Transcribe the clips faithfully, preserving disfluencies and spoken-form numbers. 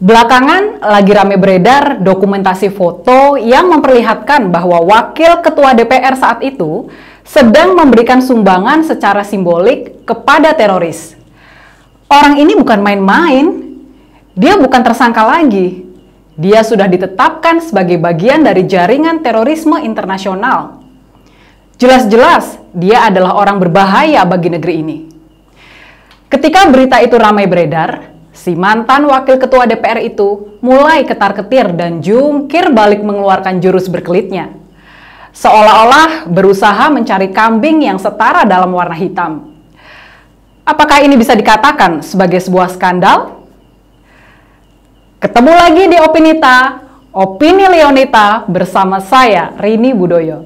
Belakangan lagi rame beredar dokumentasi foto yang memperlihatkan bahwa Wakil Ketua D P R saat itu sedang memberikan sumbangan secara simbolik kepada teroris. Orang ini bukan main-main, dia bukan tersangka lagi. Dia sudah ditetapkan sebagai bagian dari jaringan terorisme internasional. Jelas-jelas dia adalah orang berbahaya bagi negeri ini. Ketika berita itu ramai beredar, si mantan wakil ketua D P R itu mulai ketar-ketir dan jungkir balik mengeluarkan jurus berkelitnya. Seolah-olah berusaha mencari kambing yang setara dalam warna hitam. Apakah ini bisa dikatakan sebagai sebuah skandal? Ketemu lagi di Opinita, Opini Leonita bersama saya, Rini Budoyo.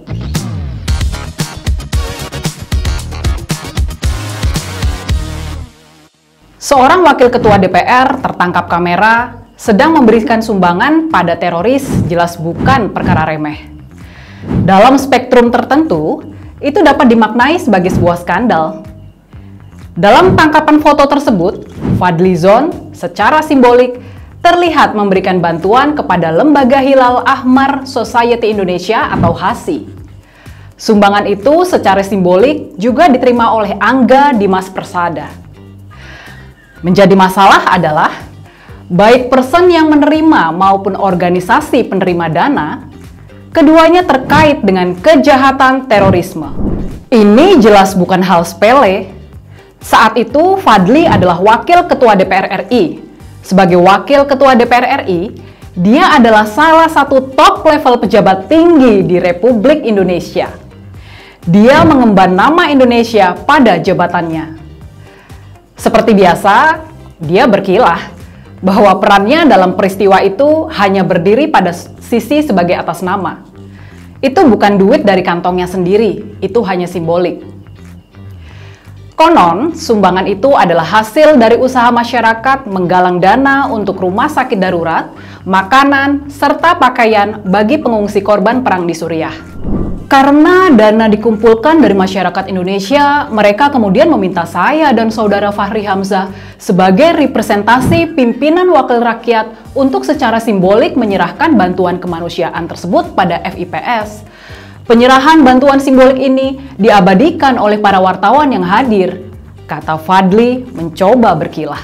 Seorang wakil ketua D P R tertangkap kamera sedang memberikan sumbangan pada teroris, jelas bukan perkara remeh. Dalam spektrum tertentu, itu dapat dimaknai sebagai sebuah skandal. Dalam tangkapan foto tersebut, Fadlizon secara simbolik terlihat memberikan bantuan kepada Lembaga Hilal Ahmar Society Indonesia atau H A S I. Sumbangan itu secara simbolik juga diterima oleh Angga Dimas Persada. Menjadi masalah adalah, baik person yang menerima maupun organisasi penerima dana, keduanya terkait dengan kejahatan terorisme. Ini jelas bukan hal sepele. Saat itu, Fadli adalah wakil ketua D P R R I. Sebagai wakil ketua D P R R I, dia adalah salah satu top level pejabat tinggi di Republik Indonesia. Dia mengemban nama Indonesia pada jabatannya. Seperti biasa, dia berkilah bahwa perannya dalam peristiwa itu hanya berdiri pada sisi sebagai atas nama. Itu bukan duit dari kantongnya sendiri, itu hanya simbolik. Konon, sumbangan itu adalah hasil dari usaha masyarakat menggalang dana untuk rumah sakit darurat, makanan, serta pakaian bagi pengungsi korban perang di Suriah. Karena dana dikumpulkan dari masyarakat Indonesia, mereka kemudian meminta saya dan saudara Fahri Hamzah sebagai representasi pimpinan wakil rakyat untuk secara simbolik menyerahkan bantuan kemanusiaan tersebut pada F I P S. Penyerahan bantuan simbolik ini diabadikan oleh para wartawan yang hadir, kata Fadli mencoba berkilah.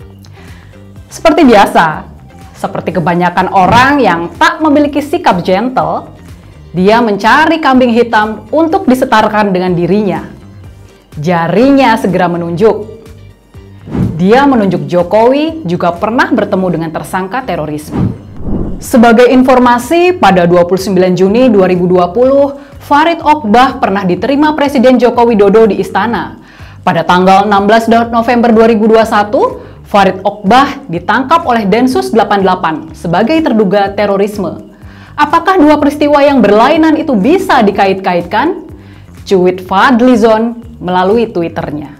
Seperti biasa, seperti kebanyakan orang yang tak memiliki sikap gentle, dia mencari kambing hitam untuk disetarkan dengan dirinya. Jarinya segera menunjuk. Dia menunjuk Jokowi juga pernah bertemu dengan tersangka terorisme. Sebagai informasi, pada dua puluh sembilan Juni dua ribu dua puluh, Farid Okbah pernah diterima Presiden Joko Widodo di Istana. Pada tanggal enam belas November dua ribu dua puluh satu, Farid Okbah ditangkap oleh Densus delapan puluh delapan sebagai terduga terorisme. Apakah dua peristiwa yang berlainan itu bisa dikait-kaitkan? Cuit Fadlizon melalui Twitternya.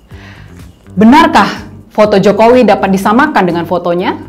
Benarkah foto Jokowi dapat disamakan dengan fotonya?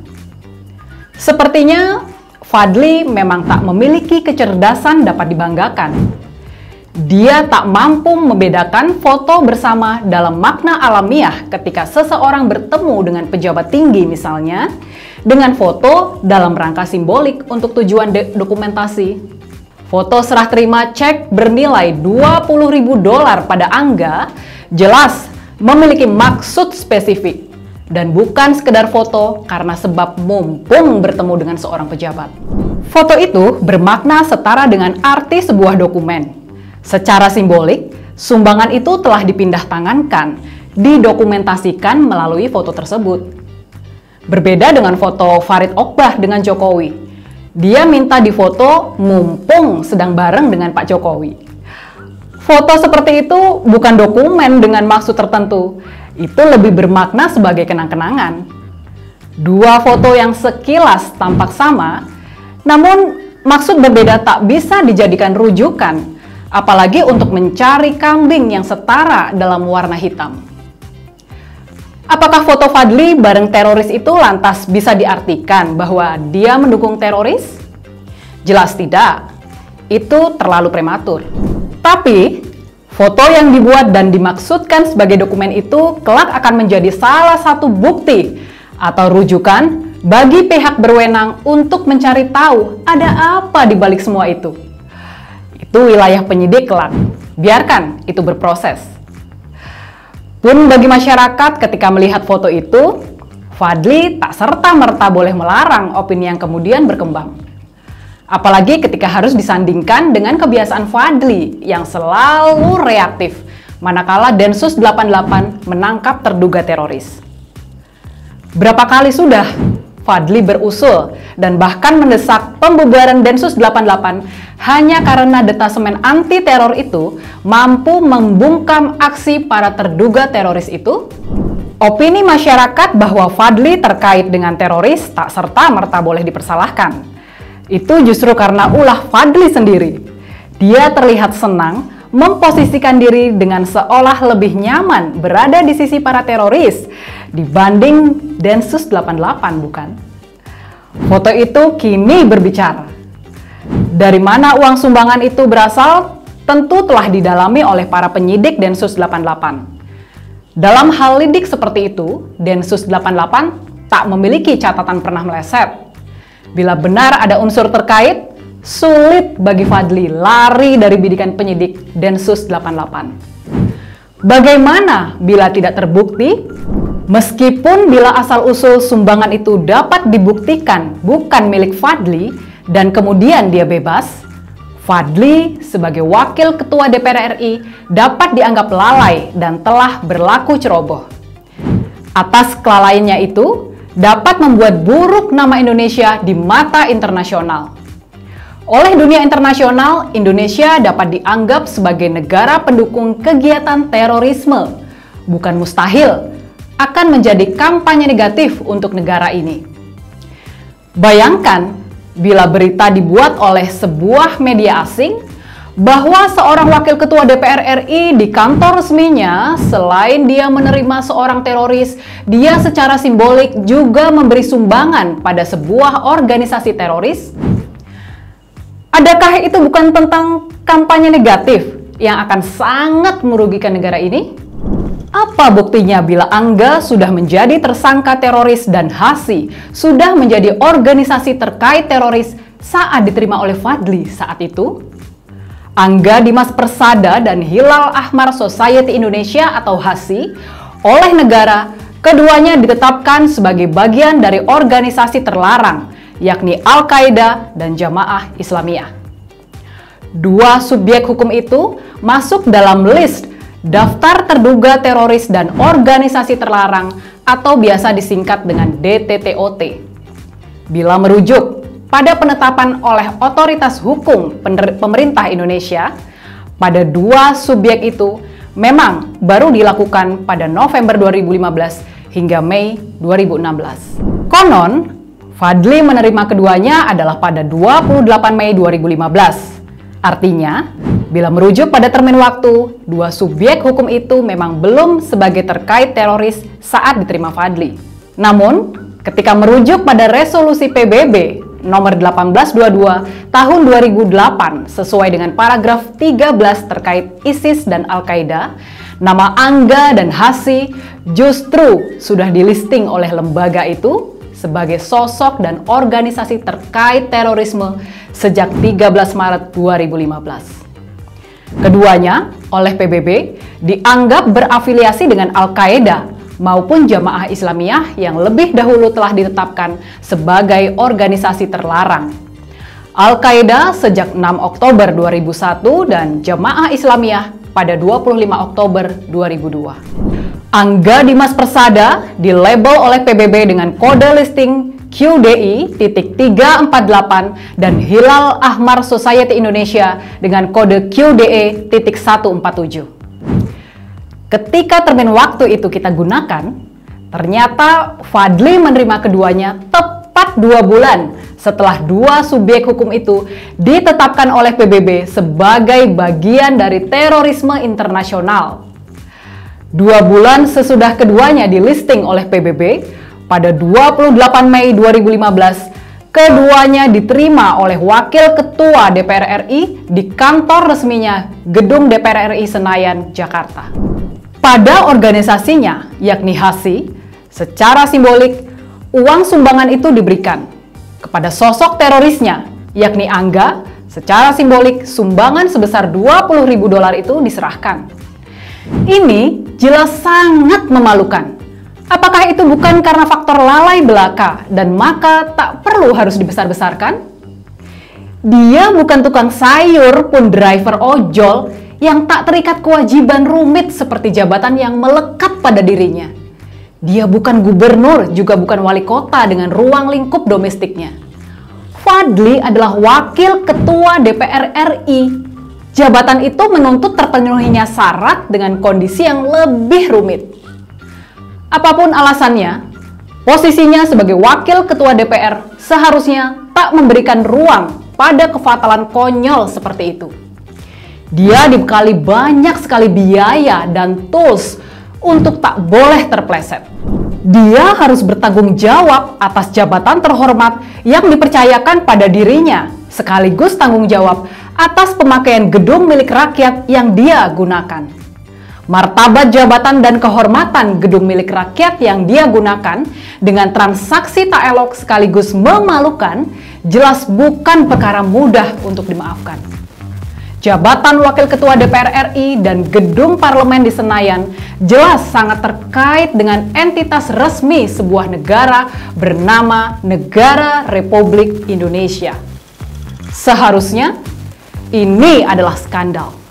Sepertinya Fadli memang tak memiliki kecerdasan dapat dibanggakan. Dia tak mampu membedakan foto bersama dalam makna alamiah ketika seseorang bertemu dengan pejabat tinggi misalnya, dengan foto dalam rangka simbolik untuk tujuan dokumentasi. Foto serah terima cek bernilai dua puluh ribu dolar pada Angga jelas memiliki maksud spesifik dan bukan sekedar foto karena sebab mumpung bertemu dengan seorang pejabat. Foto itu bermakna setara dengan arti sebuah dokumen. Secara simbolik, sumbangan itu telah dipindah tangankan, didokumentasikan melalui foto tersebut. Berbeda dengan foto Farid Okbah dengan Jokowi. Dia minta difoto mumpung sedang bareng dengan Pak Jokowi. Foto seperti itu bukan dokumen dengan maksud tertentu. Itu lebih bermakna sebagai kenang-kenangan. Dua foto yang sekilas tampak sama, namun maksud berbeda tak bisa dijadikan rujukan, apalagi untuk mencari kambing yang setara dalam warna hitam. Apakah foto Fadli bareng teroris itu lantas bisa diartikan bahwa dia mendukung teroris? Jelas tidak. Itu terlalu prematur. Tapi, foto yang dibuat dan dimaksudkan sebagai dokumen itu kelak akan menjadi salah satu bukti atau rujukan bagi pihak berwenang untuk mencari tahu ada apa di balik semua itu. Itu wilayah penyidik kelak. Biarkan itu berproses. Pun bagi masyarakat ketika melihat foto itu, Fadly tak serta-merta boleh melarang opini yang kemudian berkembang. Apalagi ketika harus disandingkan dengan kebiasaan Fadly yang selalu reaktif manakala Densus delapan puluh delapan menangkap terduga teroris. Berapa kali sudah Fadly berusul dan bahkan mendesak pembubaran Densus delapan puluh delapan hanya karena detasemen anti teror itu mampu membungkam aksi para terduga teroris itu? Opini masyarakat bahwa Fadly terkait dengan teroris tak serta-merta boleh dipersalahkan. Itu justru karena ulah Fadly sendiri. Dia terlihat senang memposisikan diri dengan seolah lebih nyaman berada di sisi para teroris dibanding Densus delapan puluh delapan, bukan? Foto itu kini berbicara. Dari mana uang sumbangan itu berasal, tentu telah didalami oleh para penyidik Densus delapan puluh delapan. Dalam hal lidik seperti itu, Densus delapan puluh delapan tak memiliki catatan pernah meleset. Bila benar ada unsur terkait, sulit bagi Fadly lari dari bidikan penyidik Densus delapan puluh delapan. Bagaimana bila tidak terbukti? Meskipun bila asal-usul sumbangan itu dapat dibuktikan bukan milik Fadly dan kemudian dia bebas, Fadly sebagai wakil ketua D P R R I dapat dianggap lalai dan telah berlaku ceroboh. Atas kelalaiannya itu dapat membuat buruk nama Indonesia di mata internasional. Oleh dunia internasional, Indonesia dapat dianggap sebagai negara pendukung kegiatan terorisme. Bukan mustahil, akan menjadi kampanye negatif untuk negara ini. Bayangkan, bila berita dibuat oleh sebuah media asing, bahwa seorang wakil ketua D P R R I di kantor resminya, selain dia menerima seorang teroris, dia secara simbolik juga memberi sumbangan pada sebuah organisasi teroris. Adakah itu bukan tentang kampanye negatif yang akan sangat merugikan negara ini? Apa buktinya bila Angga sudah menjadi tersangka teroris dan Hasi sudah menjadi organisasi terkait teroris saat diterima oleh Fadly saat itu? Angga Dimas Persada dan Hilal Ahmar Society Indonesia atau Hasi oleh negara, keduanya ditetapkan sebagai bagian dari organisasi terlarang, yakni Al-Qaeda dan Jamaah Islamiyah. Dua subjek hukum itu masuk dalam list daftar terduga teroris dan organisasi terlarang atau biasa disingkat dengan D T T O T. Bila merujuk pada penetapan oleh otoritas hukum pemerintah Indonesia, pada dua subjek itu memang baru dilakukan pada November dua ribu lima belas hingga Mei dua ribu enam belas. Konon, Fadly menerima keduanya adalah pada dua puluh delapan Mei dua ribu lima belas. Artinya, bila merujuk pada termin waktu, dua subjek hukum itu memang belum sebagai terkait teroris saat diterima Fadly. Namun, ketika merujuk pada resolusi P B B nomor delapan belas dua puluh dua tahun dua ribu delapan sesuai dengan paragraf tiga belas terkait ISIS dan Al-Qaeda, nama Angga dan Hasi justru sudah dilisting oleh lembaga itu sebagai sosok dan organisasi terkait terorisme sejak tiga belas Maret dua ribu lima belas. Keduanya oleh P B B dianggap berafiliasi dengan Al-Qaeda maupun Jamaah Islamiyah yang lebih dahulu telah ditetapkan sebagai organisasi terlarang. Al-Qaeda sejak enam Oktober dua ribu satu dan Jamaah Islamiyah pada dua puluh lima Oktober dua ribu dua. Angga Dimas Persada dilabel oleh P B B dengan kode listing Q D I tiga empat delapan dan Hilal Ahmar Society Indonesia dengan kode Q D E satu empat tujuh. Ketika termin waktu itu kita gunakan, ternyata Fadly menerima keduanya tepat dua bulan setelah dua subjek hukum itu ditetapkan oleh P B B sebagai bagian dari terorisme internasional. Dua bulan sesudah keduanya dilisting oleh P B B, pada dua puluh delapan Mei dua ribu lima belas, keduanya diterima oleh Wakil Ketua D P R R I di kantor resminya Gedung D P R R I Senayan, Jakarta. Pada organisasinya, yakni Hasi, secara simbolik, Uang sumbangan itu diberikan kepada sosok terorisnya, yakni Angga. Secara simbolik, sumbangan sebesar dua puluh ribu dolar itu diserahkan. Ini jelas sangat memalukan. Apakah itu bukan karena faktor lalai belaka dan maka tak perlu harus dibesar-besarkan? Dia bukan tukang sayur pun driver ojol yang tak terikat kewajiban rumit seperti jabatan yang melekat pada dirinya. Dia bukan gubernur, juga bukan wali kota dengan ruang lingkup domestiknya. Fadly adalah wakil ketua D P R R I. Jabatan itu menuntut terpenuhinya syarat dengan kondisi yang lebih rumit. Apapun alasannya, posisinya sebagai wakil ketua D P R seharusnya tak memberikan ruang pada kefatalan konyol seperti itu. Dia dibekali banyak sekali biaya dan tools untuk tak boleh terpleset. Dia harus bertanggung jawab atas jabatan terhormat yang dipercayakan pada dirinya, sekaligus tanggung jawab atas pemakaian gedung milik rakyat yang dia gunakan. Martabat jabatan dan kehormatan gedung milik rakyat yang dia gunakan dengan transaksi tak elok sekaligus memalukan jelas bukan perkara mudah untuk dimaafkan. Jabatan Wakil Ketua D P R R I dan gedung parlemen di Senayan jelas sangat terkait dengan entitas resmi sebuah negara bernama Negara Republik Indonesia. Seharusnya ini adalah skandal.